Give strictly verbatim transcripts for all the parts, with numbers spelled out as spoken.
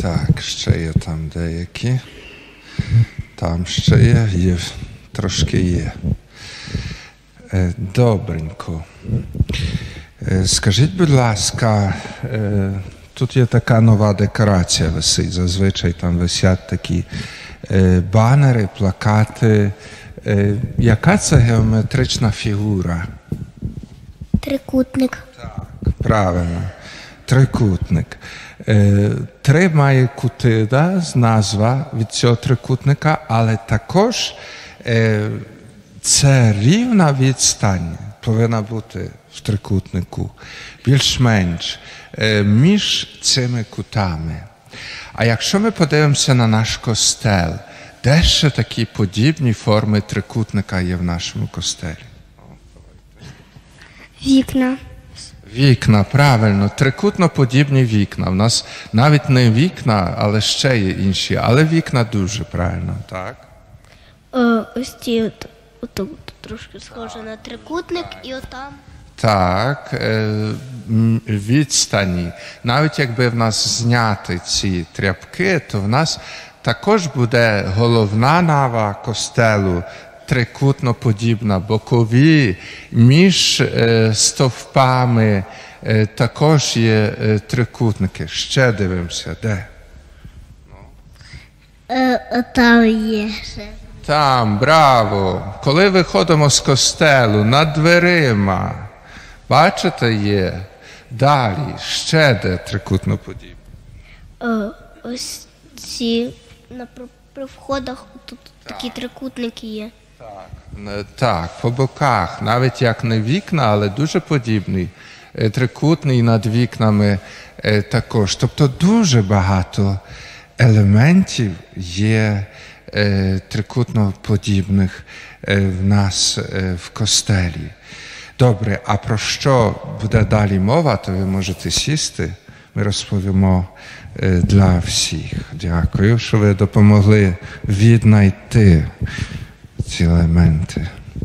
Так, ще є там деякі. Там ще є, є, трошки є. Добренько. Скажіть, будь ласка, тут є така нова декорація висить. Зазвичай там висять такі банери, плакати. Яка це геометрична фігура? Трикутник. Так, правильно. Трикутник. Три має кути, да, з назва від цього трикутника, але також це рівна відстань повинна бути в трикутнику, більш-менш, між цими кутами. А якщо ми подивимося на наш костел, де ще такі подібні форми трикутника є в нашому костелі? Вікна. Вікна, правильно, трикутно-подібні вікна. У нас навіть не вікна, але ще є інші, але вікна дуже правильно, так? О, ось ці от, от, от, трошки схоже на трикутник і отам. Так, відстані. Навіть якби в нас зняти ці тряпки, то в нас також буде головна нава костелу, трикутно-подібна, бокові, між е, стовпами е, також є е, трикутники. Ще дивимося, де? Е, там є ще. Там, браво! Коли виходимо з костелу, над дверима, бачите, є? Далі, ще де трикутно-подібні? Е, ось ці, на, при, при входах тут так. Такі трикутники є. Так, так, по боках, навіть як не вікна, але дуже подібний. Трикутний над вікнами також. Тобто дуже багато елементів є трикутно-подібних в нас в костелі. Добре, а про що буде далі мова, то ви можете сісти. Ми розповімо для всіх. Дякую, що ви допомогли віднайти ці елементи.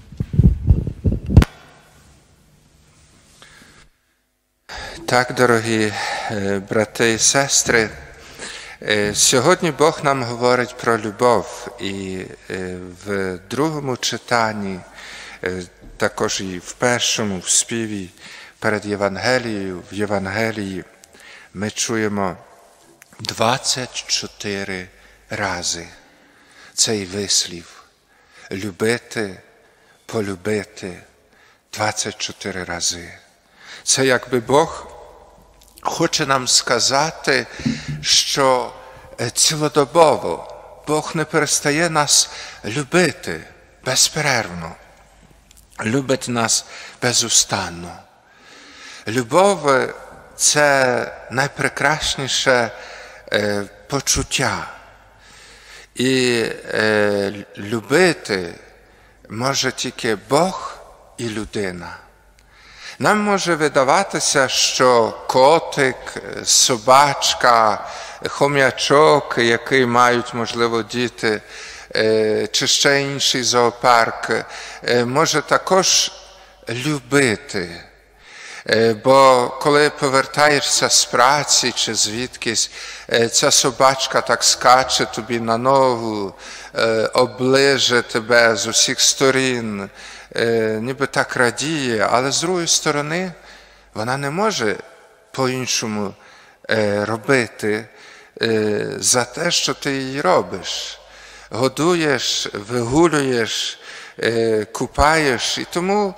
Так, дорогі брати і сестри, сьогодні Бог нам говорить про любов. І в другому читанні, також і в першому в співі перед Євангелією, в Євангелії ми чуємо двадцять чотири рази цей вислів. Любити, полюбити двадцять чотири рази. Це якби Бог хоче нам сказати, що цілодобово Бог не перестає нас любити безперервно. Любить нас безустанно. Любов – це найпрекрасніше почуття. І е, любити може тільки Бог і людина. Нам може видаватися, що котик, собачка, хом'ячок, який мають, можливо, діти, е, чи ще інший зоопарк, е, може також любити. Бо коли повертаєшся з праці чи звідкись, ця собачка так скаче тобі на ногу, оближе тебе з усіх сторін, ніби так радіє, але з другої сторони вона не може по-іншому робити за те, що ти її робиш. Годуєш, вигулюєш, купаєш, і тому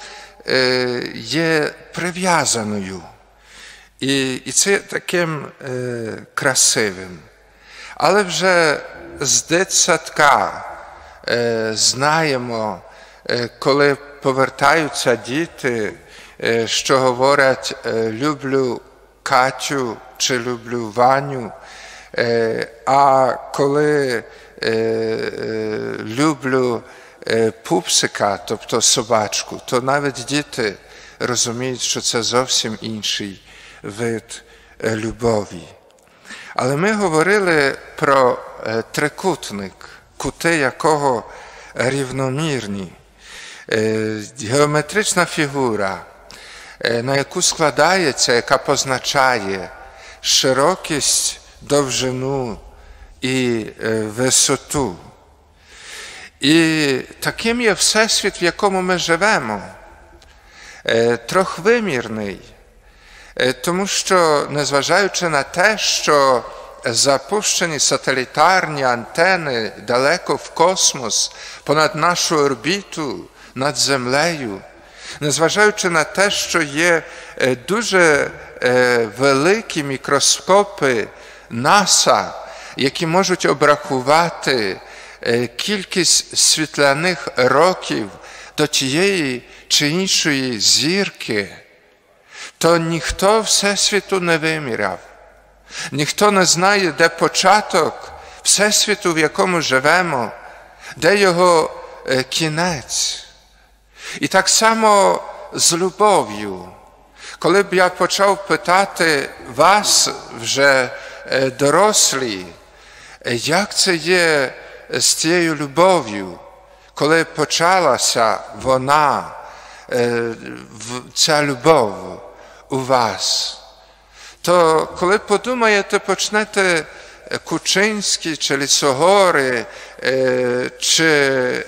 є прив'язаною. І, і це таким е, красивим. Але вже з дитсадка е, знаємо, е, коли повертаються діти, е, що говорять е, «люблю Катю» чи «люблю Ваню», е, а коли е, е, «люблю пупсика», тобто собачку, то навіть діти розуміють, що це зовсім інший вид любові. Але ми говорили про трикутник, кути якого рівномірні. Геометрична фігура, на яку складається, яка позначає широкість довжину і висоту. І таким є всесвіт, в якому ми живемо, трьохвимірний, тому що, незважаючи на те, що запущені сателітарні антени далеко в космос, понад нашу орбіту, над Землею, незважаючи на те, що є дуже великі мікроскопи НАСА, які можуть обрахувати кількість світляних років до тієї чи іншої зірки, то ніхто Всесвіту не виміряв. Ніхто не знає, де початок Всесвіту, в якому живемо, де його кінець. І так само з любов'ю. Коли б я почав питати вас, вже дорослі, як це є з тією любов'ю, коли почалася вона, ця любов у вас, то коли подумаєте, почнете Кучинські, чи Лісогори, чи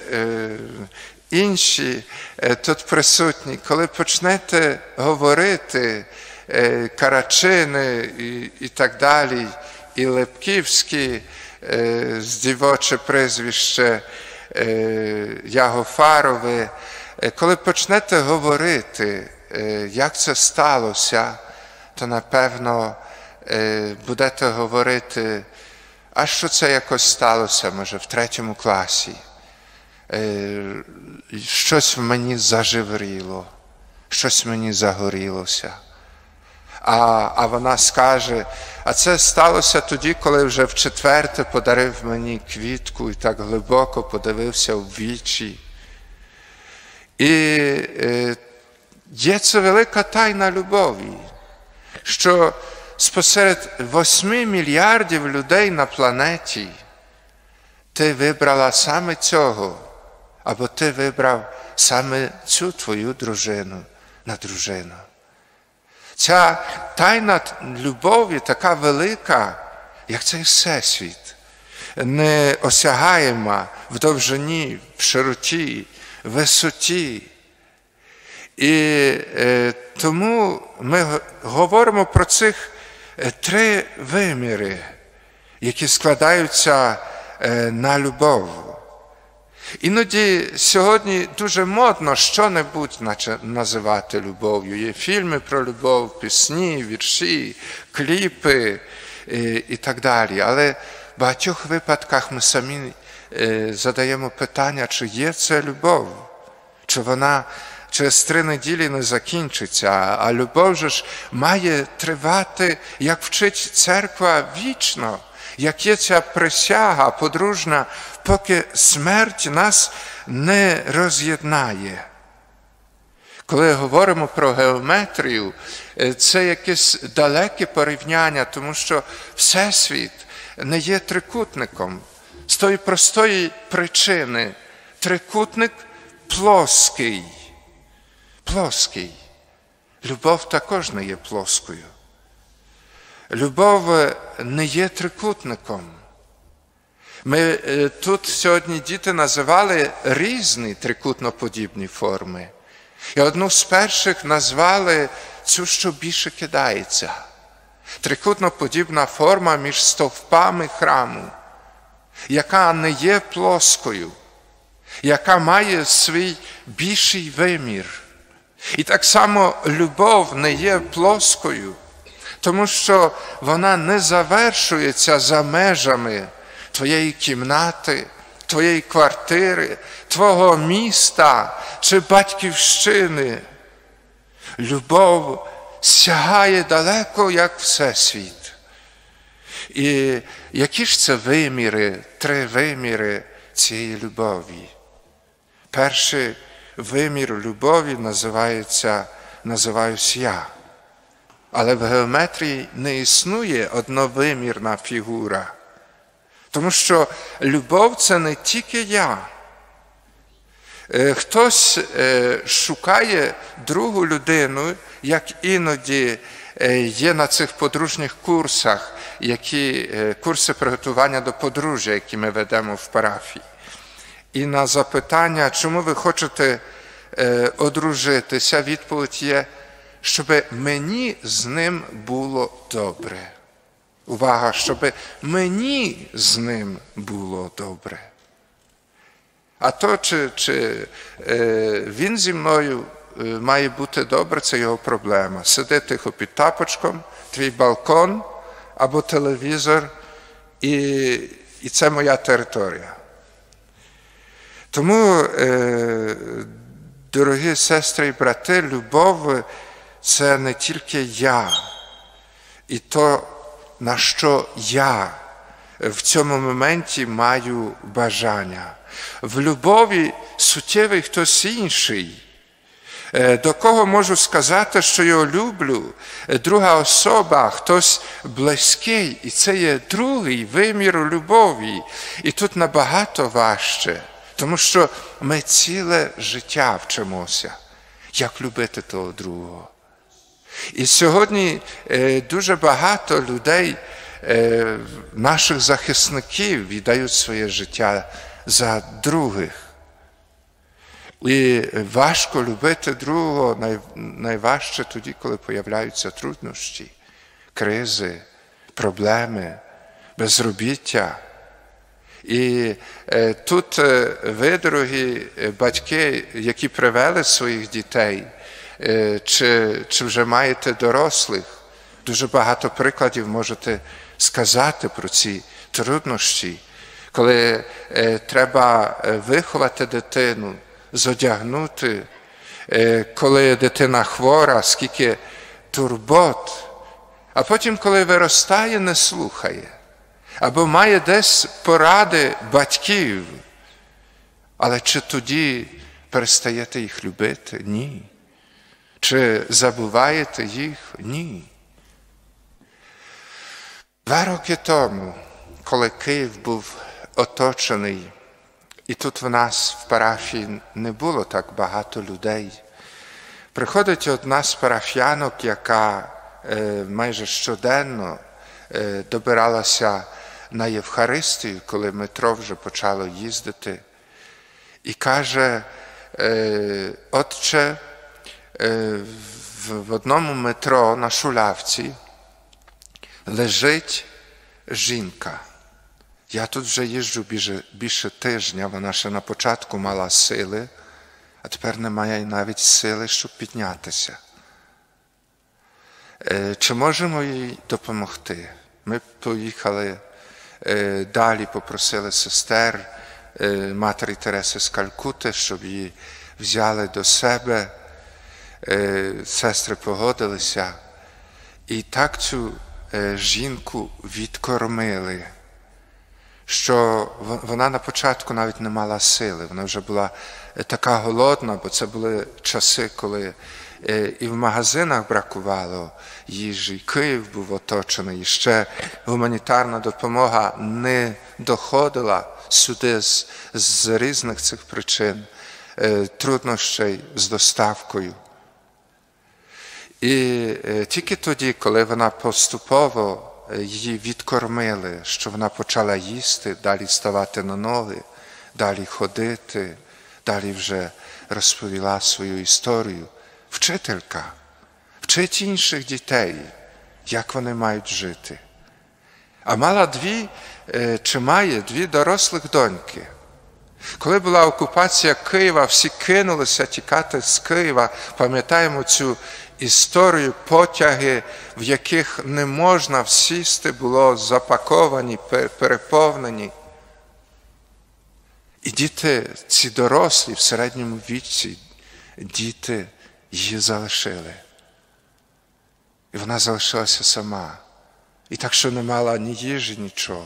інші тут присутні, коли почнете говорити Карачини і, і так далі, і Лепківські, з дівоче прізвище Ягофарове, коли почнете говорити, як це сталося, то, напевно, будете говорити, а що це якось сталося, може, в третьому класі. Щось в мені зажевріло, щось мені загорілося. А, а вона скаже, а це сталося тоді, коли вже вчетверте подарив мені квітку і так глибоко подивився в вічі. І е, є це велика тайна любові, що спосеред восьми мільярдів людей на планеті ти вибрала саме цього, або ти вибрав саме цю твою дружину на дружину. Ця тайна любові така велика, як цей всесвіт, неосягаєма в довжині, в широті, в висоті. І е, тому ми говоримо про цих три виміри, які складаються е, на любов. Іноді сьогодні дуже модно що-небудь називати любов'ю. Є фільми про любов, пісні, вірші, кліпи і, і так далі. Але в багатьох випадках ми самі е, задаємо питання, чи є це любов, чи вона через три неділі не закінчиться, а любов же ж має тривати, як вчить церква, вічно, як є ця присяга подружна, поки смерть нас не роз'єднає. Коли говоримо про геометрію, це якесь далеке порівняння, тому що Всесвіт не є трикутником. З тої простої причини трикутник плоский. Плоский. Любов також не є плоскою. Любов не є трикутником. Ми тут сьогодні діти називали різні трикутноподібні форми. І одну з перших назвали цю, що більше кидається. Трикутноподібна форма між стовпами храму, яка не є плоскою, яка має свій більший вимір. І так само любов не є плоскою, тому що вона не завершується за межами твоєї кімнати, твоєї квартири, твого міста чи батьківщини. Любов сягає далеко, як Всесвіт. І які ж це виміри, три виміри цієї любові? Перший вимір любові називається, називаюсь я. Але в геометрії не існує одновимірна фігура. Тому що любов – це не тільки я. Хтось шукає другу людину, як іноді є на цих подружніх курсах, які курси приготування до подружжя, які ми ведемо в парафії. І на запитання, чому ви хочете одружитися, відповідь є, щоб мені з ним було добре. Увага, щоб мені з ним було добре. А то, чи, чи е, він зі мною е, має бути добре, це його проблема. Сиди тихо під тапочком, твій балкон або телевізор, і, і це моя територія. Тому, е, дорогі сестри і брати, любов – це не тільки я, і то, на що я в цьому моменті маю бажання. В любові суттєвий хтось інший, до кого можу сказати, що його люблю, друга особа, хтось близький, і це є другий вимір любові. І тут набагато важче, тому що ми ціле життя вчимося, як любити того другого. І сьогодні дуже багато людей, наших захисників, віддають своє життя за других. І важко любити другого, найважче тоді, коли появляються труднощі, кризи, проблеми, безробіття. І тут ви, дорогі батьки, які привели своїх дітей, чи, чи вже маєте дорослих, дуже багато прикладів можете сказати про ці труднощі, коли е, треба виховати дитину, зодягнути, е, коли дитина хвора, скільки турбот, а потім, коли виростає, не слухає, або має десь поради батьків, але чи тоді перестаєте їх любити? Ні. Чи забуваєте їх? Ні. Два роки тому, коли Київ був оточений, і тут в нас в парафії не було так багато людей, приходить одна з парафіянок, яка е, майже щоденно е, добиралася на Євхаристію, коли метро вже почало їздити, і каже: е, «Отче, е, в, в одному метро на Шулявці лежить жінка. Я тут вже їжджу більше, більше тижня, вона ще на початку мала сили, а тепер немає навіть сили, щоб піднятися. Чи можемо їй допомогти?» Ми поїхали далі, попросили сестер Матері Тереси з Калькути, щоб її взяли до себе. Сестри погодилися. І так цю жінку відкормили, що вона на початку навіть не мала сили. Вона вже була така голодна, бо це були часи, коли і в магазинах бракувало їжі, і Київ був оточений, і ще гуманітарна допомога не доходила сюди з, з різних цих причин, труднощей з доставкою. І тільки тоді, коли вона поступово її відкормили, що вона почала їсти, далі ставати на ноги, далі ходити, далі вже розповіла свою історію. Вчителька вчить інших дітей, як вони мають жити. А мала дві, чи має дві дорослих доньки. Коли була окупація Києва, всі кинулися тікати з Києва. Пам'ятаємо цю історію, потяги, в яких не можна сісти, було запаковані, переповнені. І діти, ці дорослі в середньому віці, діти її залишили. І вона залишилася сама. І так, що не мала ні їжі, нічого.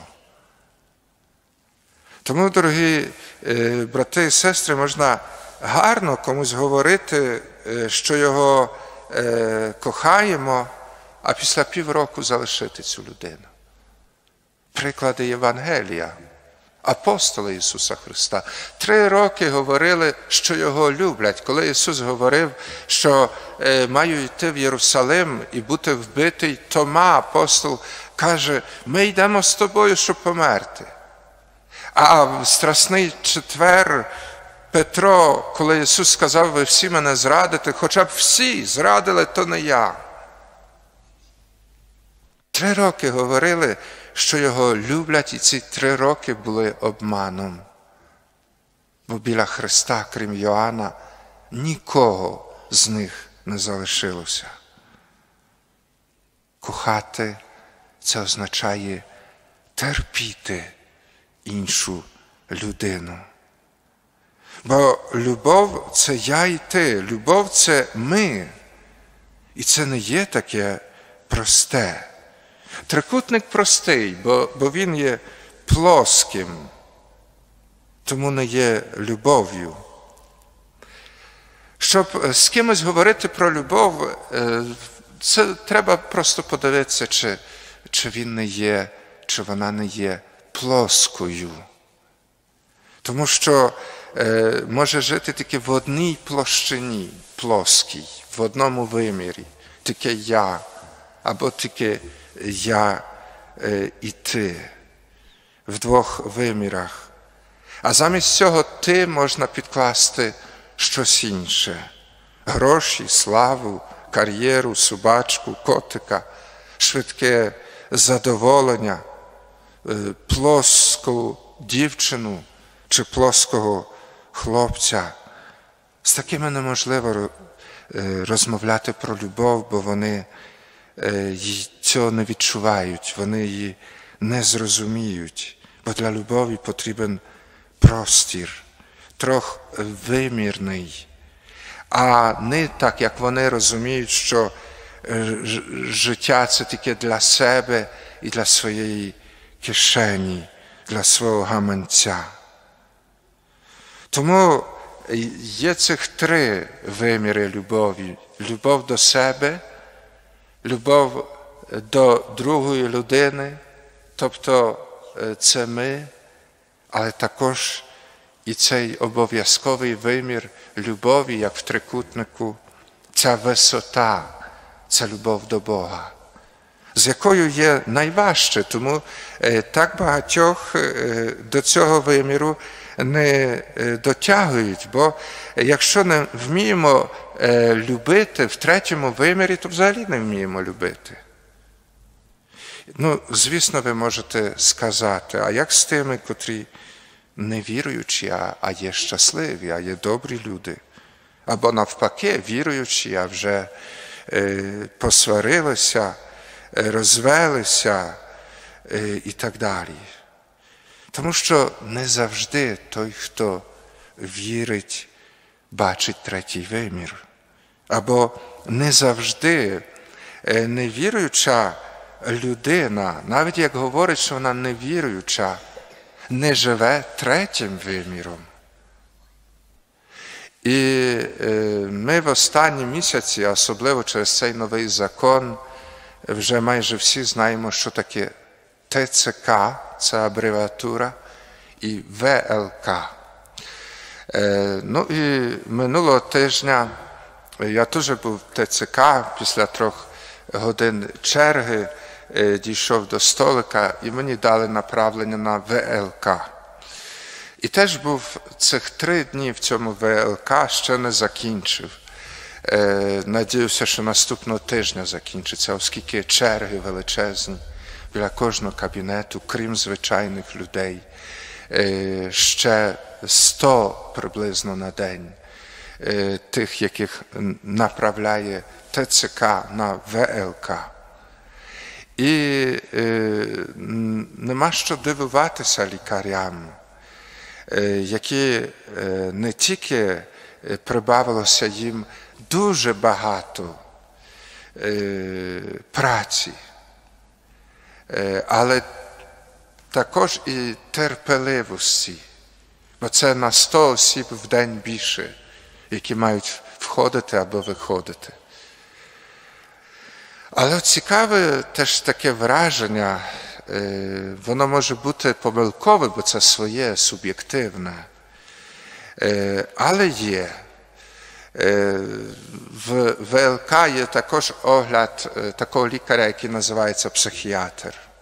Тому, дорогі брати і сестри, можна гарно комусь говорити, що його кохаємо, а після півроку залишити цю людину. Приклади Євангелія. Апостоли Ісуса Христа три роки говорили, що Його люблять. Коли Ісус говорив, що маю йти в Єрусалим і бути вбитий, Тома, апостол, каже, ми йдемо з тобою, щоб померти. А в Страсний четвер Петро, коли Ісус сказав, ви всі мене зрадите, хоча б всі зрадили, то не я. Три роки говорили, що його люблять, і ці три роки були обманом. Бо біля Христа, крім Йоанна, нікого з них не залишилося. Кохати – це означає терпіти іншу людину. Бо любов – це я і ти, любов – це ми. І це не є таке просте. Трикутник простий, бо, бо він є плоским, тому не є любов'ю. Щоб з кимось говорити про любов, це треба просто подивитися, чи, чи він не є, чи вона не є плоскою. Тому що е, може жити тільки в одній площині, плоскій, в одному вимірі, тільки я, або тільки я е, і ти, в двох вимірах. А замість цього ти можна підкласти щось інше. Гроші, славу, кар'єру, собачку, котика, швидке задоволення, плоску дівчину чи плоского хлопця. З такими неможливо розмовляти про любов, бо вони цього не відчувають, вони її не зрозуміють. Бо для любові потрібен простір, трохи вимірний, а не так, як вони розуміють, що життя – це тільки для себе і для своєї кишені, для свого гаманця. Тому є цих три виміри любові. Любов до себе, любов до другої людини, тобто це ми, але також і цей обов'язковий вимір любові, як в трикутнику, ця висота, це любов до Бога, з якою є найважче, тому так багатьох до цього виміру не дотягують, бо якщо не вміємо любити в третьому вимірі, то взагалі не вміємо любити. Ну, звісно, ви можете сказати, а як з тими, котрі не віруючі, а є щасливі, а є добрі люди? Або навпаки, віруючі, а вже посварилися, розвелися і так далі. Тому що не завжди той, хто вірить, бачить третій вимір. Або не завжди невіруюча людина, навіть як говорить, що вона невіруюча, не живе третім виміром. І ми в останні місяці, особливо через цей новий закон, вже майже всі знаємо, що таке Те Це Ка, це абревіатура, і Ве Ел Ка. Ну і минулого тижня я теж був в Те Це Ка, після трьох годин черги дійшов до столика, і мені дали направлення на Ве Ел Ка. І теж був цих три дні в цьому Ве Ел Ка, ще не закінчив. Надіюся, що наступного тижня закінчиться, оскільки черги величезні біля кожного кабінету, крім звичайних людей, ще сто приблизно на день тих, яких направляє Те Це Ка на Ве Ел Ка. І нема що дивуватися лікарям, які не тільки прибавилося їм дуже багато праці, але також і терпеливості, бо це на сто осіб в день більше, які мають входити або виходити. Але цікаве теж таке враження, воно може бути помилкове, бо це своє, суб'єктивне, але є. В Ве Ел Ка є також огляд такого лікаря, який називається психіатр.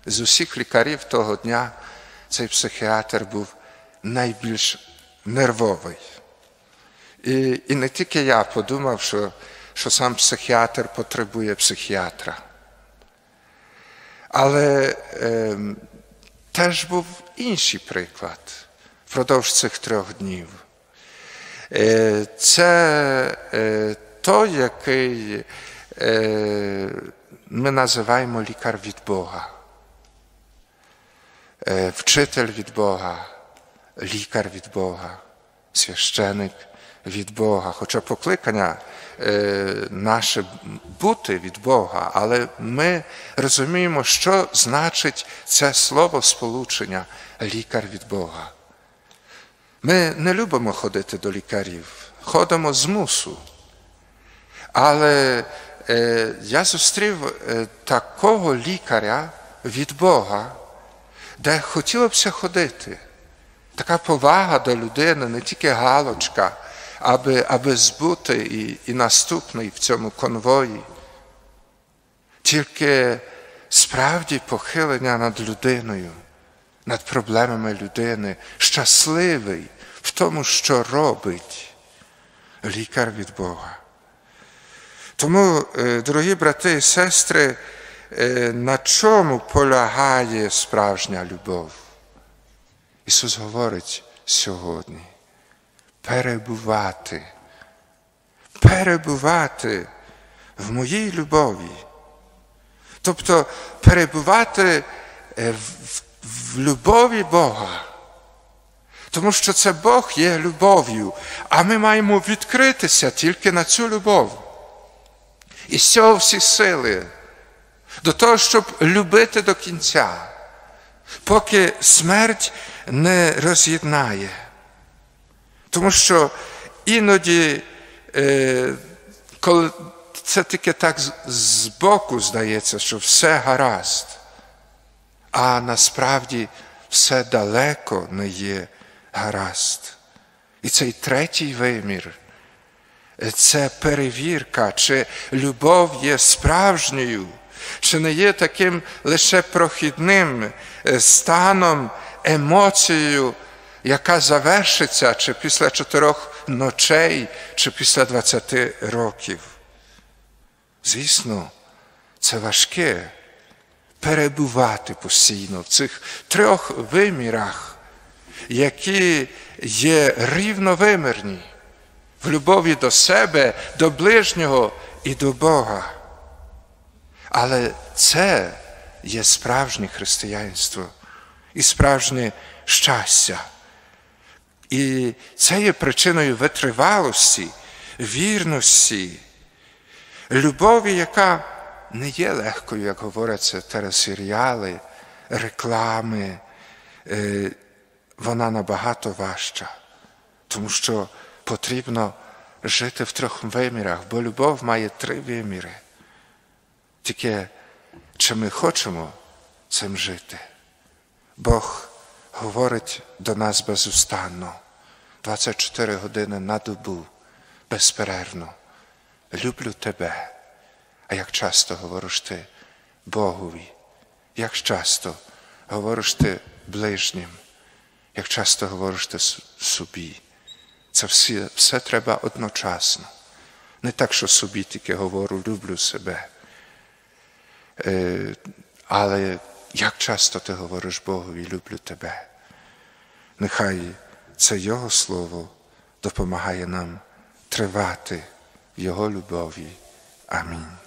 З усіх лікарів того дня цей психіатр був найбільш нервовий. І, і не тільки я подумав, що, що сам психіатр потребує психіатра. Але е, теж був інший приклад впродовж цих трьох днів. Е, це е, той, який е, ми називаємо лікар від Бога. Е, вчитель від Бога, лікар від Бога, священик від Бога. Хоча покликання е, наше бути від Бога, але ми розуміємо, що значить це слово сполучення лікар від Бога. Ми не любимо ходити до лікарів, ходимо з мусу. Але е, я зустрів е, такого лікаря від Бога, де хотілося б ходити. Така повага до людини, не тільки галочка, аби, аби збути і, і наступний в цьому конвої. Тільки справді похилення над людиною, над проблемами людини, щасливий в тому, що робить лікар від Бога. Тому, дорогі брати і сестри, на чому полягає справжня любов? Ісус говорить сьогодні: перебувати, перебувати в моїй любові. Тобто перебувати в, в любові Бога. Тому що це Бог є любов'ю, а ми маємо відкритися тільки на цю любов. І з цього всі сили до того, щоб любити до кінця, поки смерть не роз'єднає. Тому що іноді, е, коли це тільки так збоку здається, що все гаразд, а насправді все далеко не є гаразд. І цей третій вимір – це перевірка, чи любов є справжньою, чи не є таким лише прохідним станом, емоцією, яка завершиться чи після чотирьох ночей, чи після двадцяти років. Звісно, це важке перебувати постійно в цих трьох вимірах, які є рівновимірні в любові до себе, до ближнього і до Бога. Але це є справжнє християнство і справжнє щастя. І це є причиною витривалості, вірності, любові, яка не є легкою, як говоряться телесеріали, реклами. Вона набагато важча, тому що потрібно жити в трьох вимірах, бо любов має три виміри. Тільки чи ми хочемо цим жити? Бог говорить до нас безустанно, двадцять чотири години на добу, безперервно. Люблю тебе. А як часто говориш ти Богові? Як часто говориш ти ближнім? Як часто говориш ти собі? Це все, все треба одночасно. Не так, що собі тільки говорю, люблю себе. Е, але як часто ти говориш Богові, люблю тебе? Нехай це Його Слово допомагає нам тривати в Його любові. Амінь.